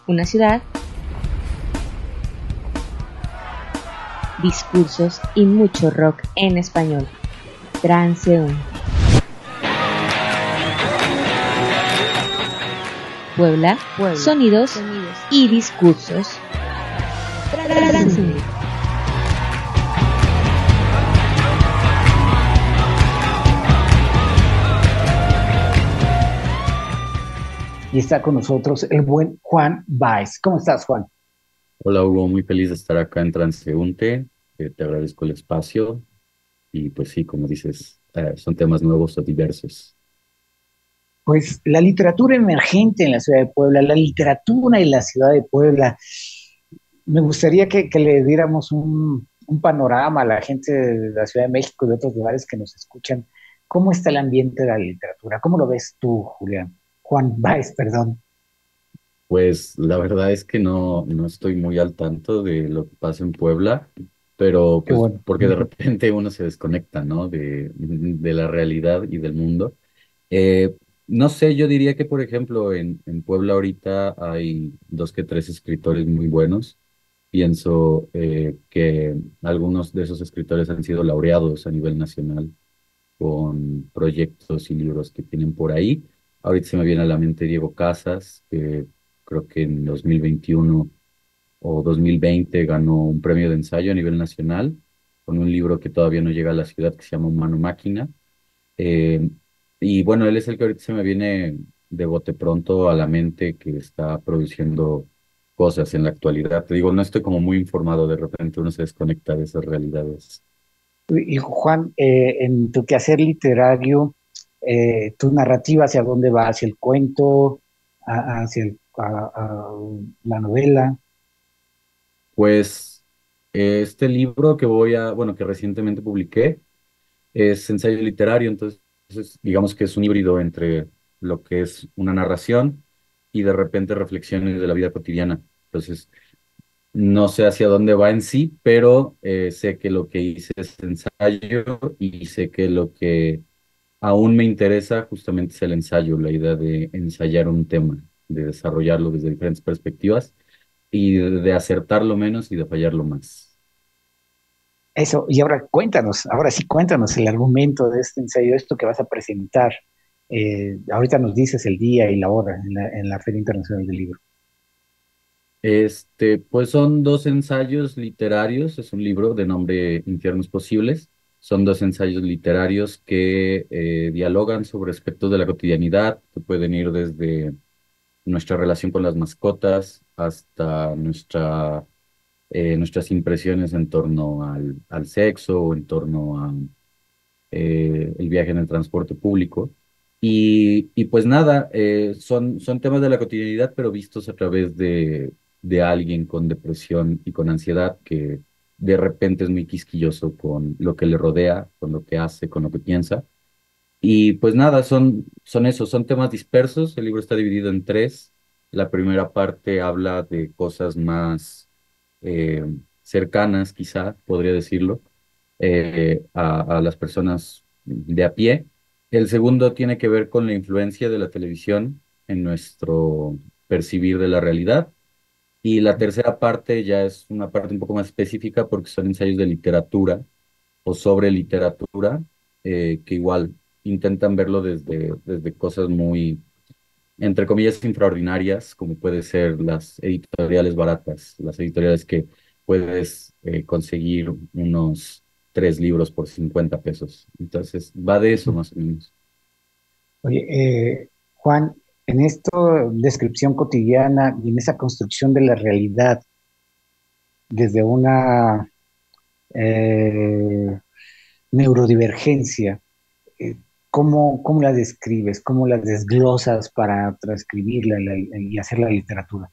una ciudad, discursos y mucho rock en español. Transeúnte. Puebla, sonidos y discursos. Transeúnte. Y está con nosotros el buen Juan Baez. ¿Cómo estás, Juan? Hola Hugo, muy feliz de estar acá en Transeúnte. Te agradezco el espacio y pues sí, como dices, son temas nuevos o diversos. Pues la literatura emergente en la ciudad de Puebla, la literatura en la ciudad de Puebla. Me gustaría que le diéramos un panorama a la gente de la Ciudad de México y de otros lugares que nos escuchan. ¿Cómo está el ambiente de la literatura? ¿Cómo lo ves tú, Julián? Juan Baez, perdón. Pues la verdad es que no estoy muy al tanto de lo que pasa en Puebla, pero Qué pues bueno. porque de repente uno se desconecta, ¿no? De la realidad y del mundo. Eh, no sé, yo diría que por ejemplo en Puebla ahorita hay dos que tres escritores muy buenos. Pienso que algunos de esos escritores han sido laureados a nivel nacional con proyectos y libros que tienen por ahí. Ahorita se me viene a la mente Diego Casas, que creo que en 2021 o 2020 ganó un premio de ensayo a nivel nacional con un libro que todavía no llega a la ciudad que se llama Humano Máquina. Eh, y bueno, él es el que ahorita se me viene de bote pronto a la mente que está produciendo cosas en la actualidad. Te digo, no estoy como muy informado, de repente uno se desconecta de esas realidades. Y Juan, en tu quehacer literario, tu narrativa, ¿hacia dónde va? ¿Hacia el cuento? ¿Hacia la novela? Pues este libro bueno, que recientemente publiqué es ensayo literario, entonces digamos que es un híbrido entre lo que es una narración y de repente reflexiones de la vida cotidiana. Entonces, no sé hacia dónde va en sí, pero sé que lo que hice es ensayo y sé que lo que aún me interesa justamente es el ensayo, la idea de ensayar un tema, de desarrollarlo desde diferentes perspectivas y de acertarlo menos y de fallarlo más. Eso, y ahora cuéntanos, ahora sí cuéntanos el argumento de este ensayo, esto que vas a presentar. Ahorita nos dices el día y la hora en la Feria Internacional del Libro. Pues son dos ensayos literarios, es un libro de nombre Infiernos Posibles. Son dos ensayos literarios que dialogan sobre aspectos de la cotidianidad, que pueden ir desde nuestra relación con las mascotas hasta nuestras impresiones en torno al sexo o en torno a el viaje en el transporte público. Y pues nada, son temas de la cotidianidad, pero vistos a través de alguien con depresión y con ansiedad que de repente es muy quisquilloso con lo que le rodea, con lo que hace, con lo que piensa. Y pues nada, son esos, son temas dispersos. El libro está dividido en tres. La primera parte habla de cosas más eh, cercanas, quizá, podría decirlo, a las personas de a pie. El segundo tiene que ver con la influencia de la televisión en nuestro percibir de la realidad. Y la tercera parte ya es una parte un poco más específica porque son ensayos de literatura o sobre literatura, que igual intentan verlo desde cosas muy, entre comillas, infraordinarias, como puede ser las editoriales baratas, las editoriales que puedes conseguir unos 3 libros por 50 pesos. Entonces, va de eso más o menos. Oye, Juan, en esta descripción cotidiana y en esa construcción de la realidad desde una eh, neurodivergencia, eh, ¿cómo la describes? ¿Cómo la desglosas para transcribirla y hacer la literatura?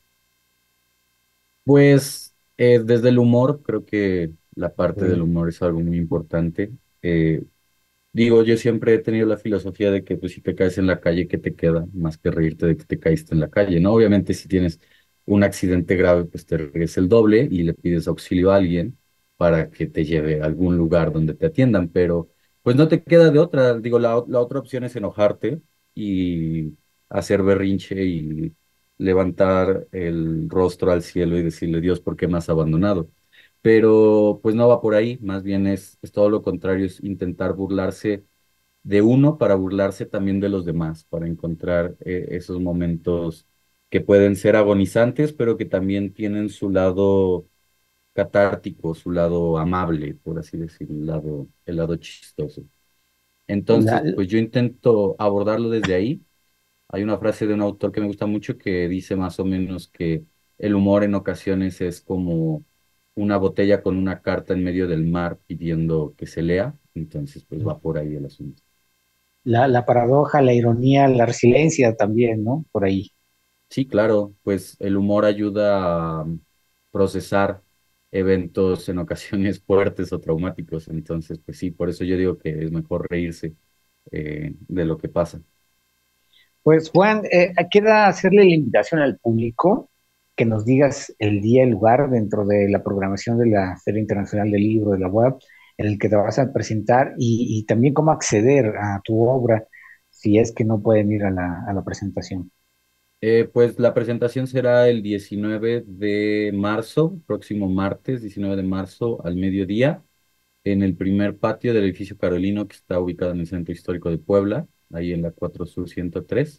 Pues desde el humor, creo que la parte del humor es algo muy importante. Eh, Digo, yo siempre he tenido la filosofía de que pues si te caes en la calle, ¿qué te queda? Más que reírte de que te caíste en la calle, ¿no? Obviamente si tienes un accidente grave, pues te ríes el doble y le pides auxilio a alguien para que te lleve a algún lugar donde te atiendan, pero pues no te queda de otra. Digo, la otra opción es enojarte y hacer berrinche levantar el rostro al cielo y decirle, Dios, ¿por qué me has abandonado? Pero pues no va por ahí, más bien es todo lo contrario, es intentar burlarse de uno para burlarse también de los demás, para encontrar esos momentos que pueden ser agonizantes, pero que también tienen su lado catártico, su lado amable, por así decirlo, el lado chistoso. La- Entonces, pues yo intento abordarlo desde ahí. Hay una frase de un autor que me gusta mucho que dice más o menos que el humor en ocasiones es como una botella con una carta en medio del mar pidiendo que se lea. Entonces, pues va por ahí el asunto. la paradoja, la ironía, la resiliencia también, ¿no? Por ahí. Sí, claro, pues el humor ayuda a procesar eventos en ocasiones fuertes o traumáticos. Entonces, pues sí, por eso yo digo que es mejor reírse de lo que pasa. Pues Juan, queda hacerle la invitación al público que nos digas el día y lugar dentro de la programación de la Feria Internacional del Libro de la UAP en el que te vas a presentar y también cómo acceder a tu obra si es que no pueden ir a la presentación. Pues la presentación será el 19 de marzo, próximo martes, 19 de marzo al mediodía, en el primer patio del edificio Carolino que está ubicado en el Centro Histórico de Puebla, ahí en la 4 Sur 103.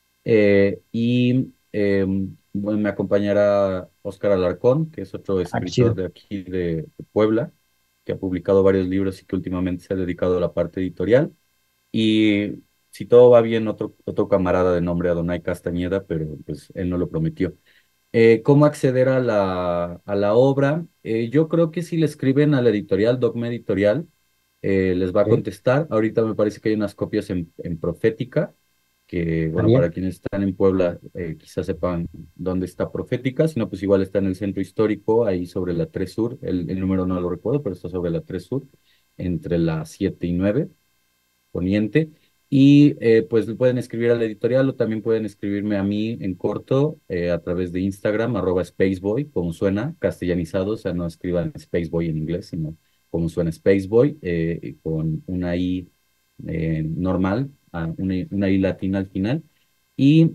Bueno, me acompañará Óscar Alarcón, que es otro Ah, qué escritor chido. de aquí de Puebla, que ha publicado varios libros y que últimamente se ha dedicado a la parte editorial. Y si todo va bien, otro camarada de nombre Adonai Castañeda, pero pues él no lo prometió. ¿Cómo acceder a la obra? Yo creo que si le escriben a la editorial, Dogma Editorial, les va a Ok, contestar. Ahorita me parece que hay unas copias en Profética, que está bueno, para bien. quienes están en Puebla, quizás sepan dónde está Profética, si no, pues igual está en el centro histórico, ahí sobre la 3 Sur, el número no lo recuerdo, pero está sobre la 3 Sur, entre la 7 y 9 Poniente. Y pues le pueden escribir a la editorial o también pueden escribirme a mí en corto a través de Instagram, @Spaceboy, como suena, castellanizado, o sea, no escriban Spaceboy en inglés, sino como suena Spaceboy, con una I normal, una I latina al final. Y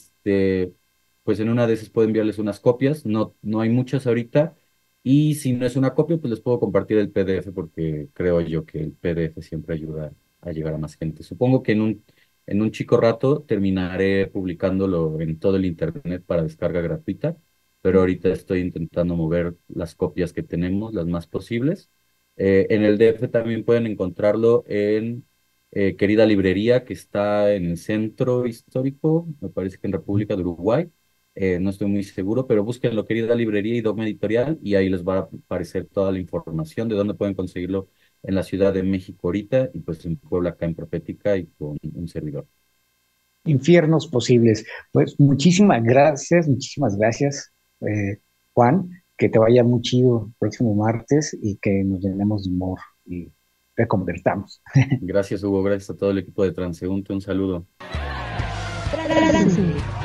pues en una de esas puedo enviarles unas copias, no hay muchas ahorita. Y si no es una copia, pues les puedo compartir el PDF porque creo yo que el PDF siempre ayuda a llegar a más gente. Supongo que en un chico rato terminaré publicándolo en todo el internet para descarga gratuita, pero ahorita estoy intentando mover las copias que tenemos, las más posibles. En el DF también pueden encontrarlo en Querida Librería, que está en el centro histórico, me parece que en República de Uruguay. No estoy muy seguro, pero búsquenlo, Querida Librería y Dogma Editorial, y ahí les va a aparecer toda la información de dónde pueden conseguirlo en la Ciudad de México ahorita y pues en Puebla acá en Profética y con un servidor. Infiernos posibles. Pues muchísimas gracias, Juan. Que te vaya muy chido el próximo martes y que nos llenemos de humor y te convertamos. Gracias, Hugo, gracias a todo el equipo de Transeúnte, un saludo. Transeúnte.